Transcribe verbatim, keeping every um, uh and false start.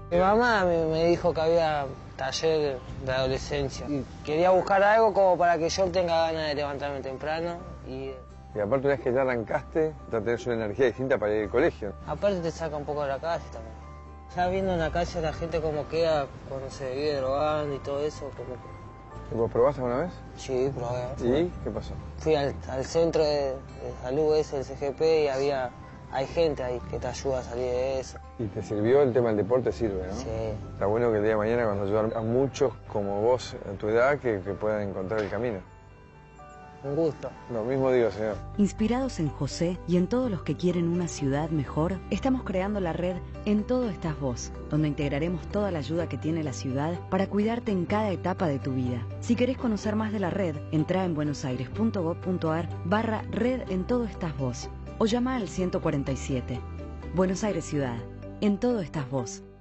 Mi mamá me, me dijo que había taller de adolescencia y quería buscar algo como para que yo tenga ganas de levantarme temprano y... Y aparte, una vez que ya arrancaste, ya tenés una energía distinta para ir al colegio. Aparte te saca un poco de la calle también. Ya viendo en la calle la gente cómo queda cuando se vive drogando y todo eso, como que... ¿Y vos probaste alguna vez? Sí, probé. ¿Y qué pasó? Fui al, al centro de, de salud ese, el C G P, y había... Hay gente ahí que te ayuda a salir de eso. ¿Y te sirvió el tema del deporte? Sirve, ¿no? Sí. Está bueno que el día de mañana cuando ayudar a muchos como vos a tu edad que, que puedan encontrar el camino. Un gusto. Lo mismo digo, señor. Inspirados en José y en todos los que quieren una ciudad mejor, estamos creando la red En Todo Estás Vos, donde integraremos toda la ayuda que tiene la ciudad para cuidarte en cada etapa de tu vida. Si querés conocer más de la red, entra en buenosaires.gov.ar barra red En Todo Estás Vos o llama al ciento cuarenta y siete. Buenos Aires Ciudad. En Todo Estás Vos.